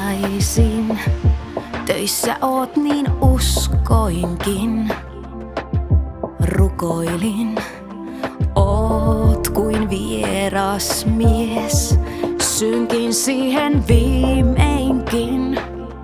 saisin. Töissä oot niin uskoinkin. Rukoilin, oot kuin vieras mies. Synkin siihen viimeinkin.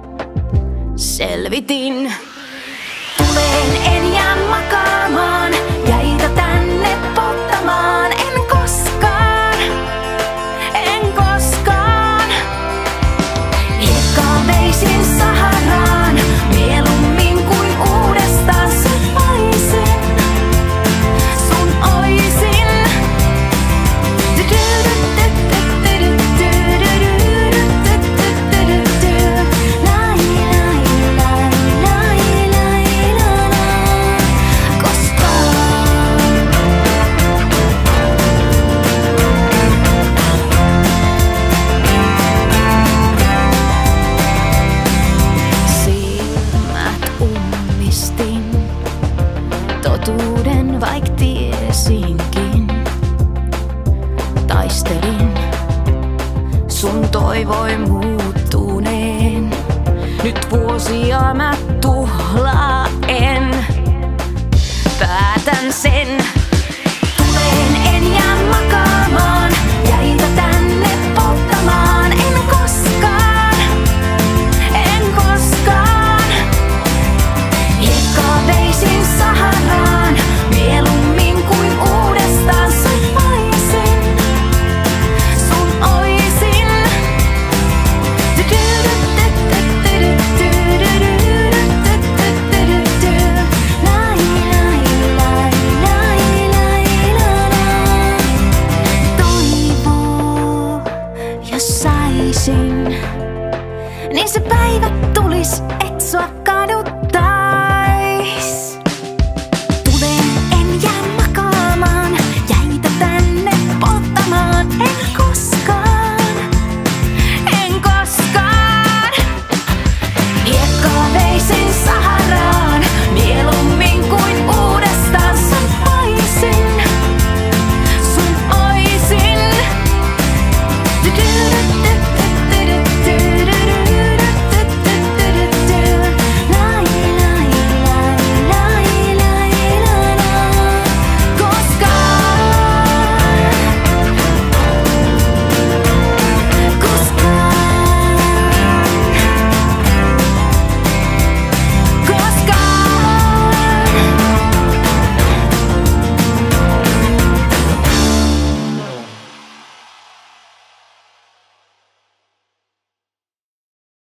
Selvitin. Tulen, en jää makaamaan. Jäitä tänne polttamaan. En koskaan, en koskaan. Hiekkaa veisin Saharaan. Mieluummin kuin uudestaan sopaisin. Sun oisin. Totuuden vaik tiesinkin. Taistelin sun toivoi muuttuneen. Nyt vuosia mä tuhlaen. Päätän sen. Tulen, en jää makaamaan. Jäitä tänne polttamaan. En koskaan, en koskaan. Hiekkaa veisin Saharaan. Mieluummin kuin uudestaan sopaisin. Sun oisin. Toivoo, jos saisin, niin se päivä tulis, et sua kadu.